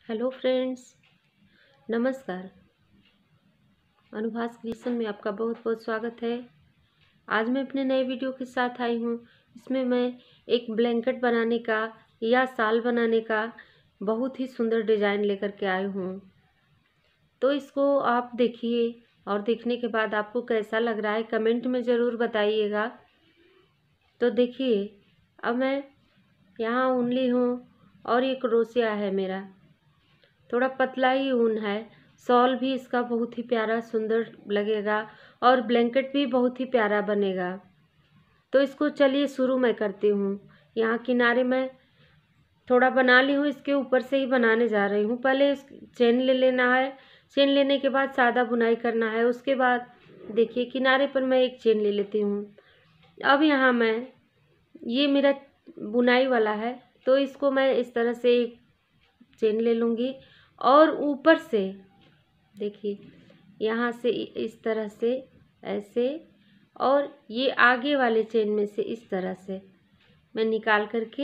Hello friends, नमस्कार। अनुभास creation में आपका बहुत बहुत स्वागत है। आज मैं अपने नए वीडियो के साथ आई हूँ। इसमें मैं एक ब्लैंकेट बनाने का या शाल बनाने का बहुत ही सुंदर डिज़ाइन लेकर के आई हूँ। तो इसको आप देखिए और देखने के बाद आपको कैसा लग रहा है कमेंट में ज़रूर बताइएगा। तो देखिए, अब मैं यहाँ ऊन ली हूँ और ये क्रोशिया है मेरा। थोड़ा पतला ही ऊन है। शॉल भी इसका बहुत ही प्यारा सुंदर लगेगा और ब्लैंकेट भी बहुत ही प्यारा बनेगा। तो इसको चलिए शुरू मैं करती हूँ। यहाँ किनारे मैं थोड़ा बना ली हूँ, इसके ऊपर से ही बनाने जा रही हूँ। पहले चेन ले लेना है। चेन लेने के बाद सादा बुनाई करना है। उसके बाद देखिए किनारे पर मैं एक चेन ले लेती हूँ। अब यहाँ मैं ये मेरा बुनाई वाला है, तो इसको मैं इस तरह से एक चेन ले लूँगी और ऊपर से देखिए यहाँ से इस तरह से ऐसे, और ये आगे वाले चेन में से इस तरह से मैं निकाल करके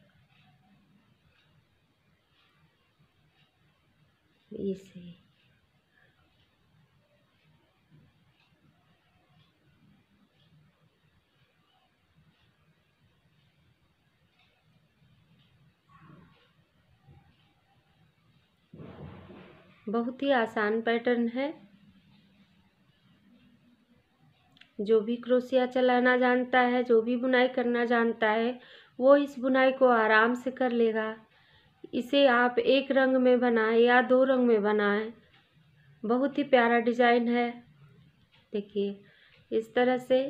इसे बहुत ही आसान पैटर्न है। जो भी क्रोशिया चलाना जानता है, जो भी बुनाई करना जानता है, वो इस बुनाई को आराम से कर लेगा। इसे आप एक रंग में बनाएं या दो रंग में बनाएं, बहुत ही प्यारा डिज़ाइन है। देखिए इस तरह से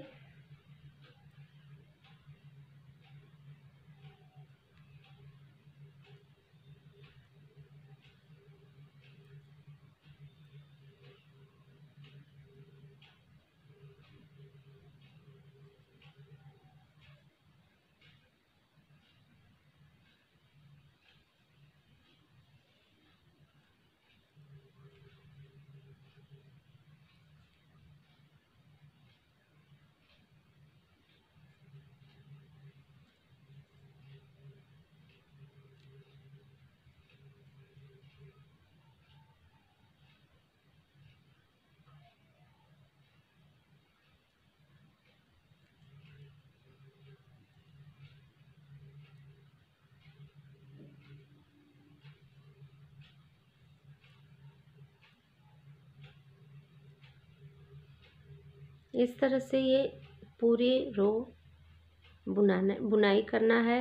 ये पूरी रो बुनाई करना है।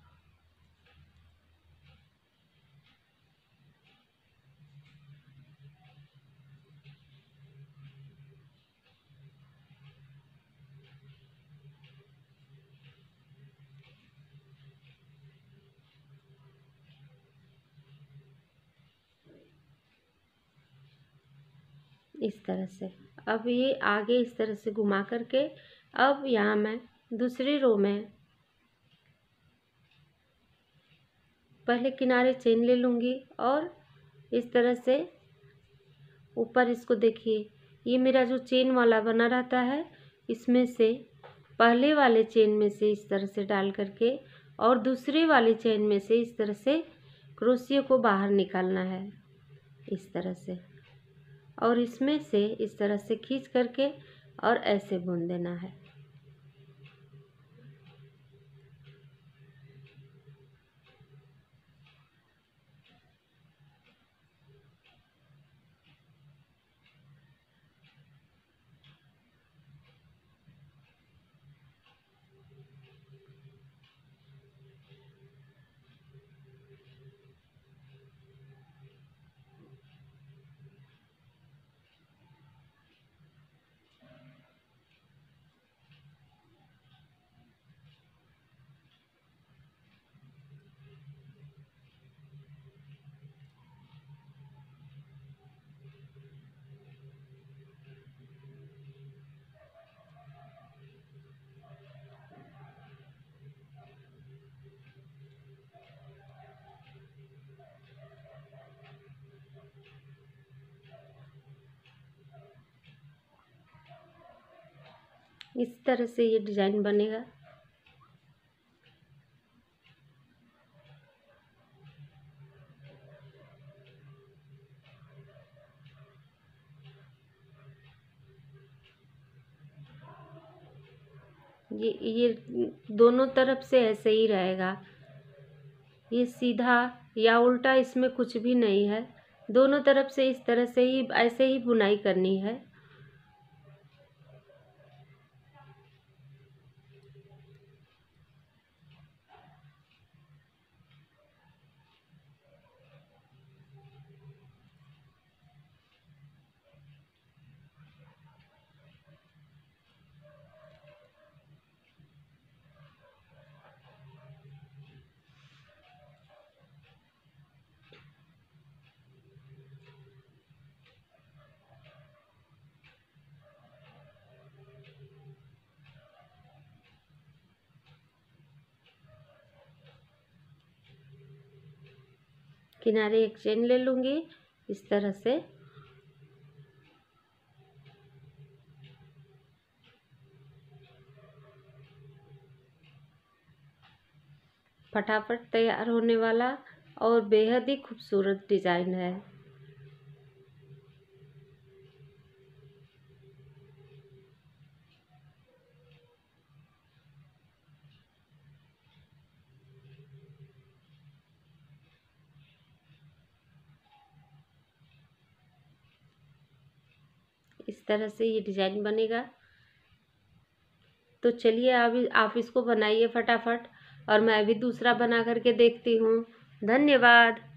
इस तरह से अब ये आगे इस तरह से घुमा करके, अब यहाँ मैं दूसरी रो में पहले किनारे चेन ले लूँगी और इस तरह से ऊपर इसको देखिए, ये मेरा जो चेन वाला बना रहता है, इसमें से पहले वाले चेन में से इस तरह से डाल करके और दूसरे वाले चेन में से इस तरह से क्रोशिया को बाहर निकालना है इस तरह से, और इसमें से इस तरह से खींच करके और ऐसे बुन देना है। इस तरह से ये डिज़ाइन बनेगा। ये दोनों तरफ से ऐसे ही रहेगा। ये सीधा या उल्टा इसमें कुछ भी नहीं है, दोनों तरफ से इस तरह से ही ऐसे ही बुनाई करनी है। किनारे एक चेन ले लूँगी इस तरह से। फटाफट तैयार होने वाला और बेहद ही खूबसूरत डिज़ाइन है। इस तरह से ये डिज़ाइन बनेगा। तो चलिए अभी आप इसको बनाइए फटाफट, और मैं अभी दूसरा बना करके देखती हूँ। धन्यवाद।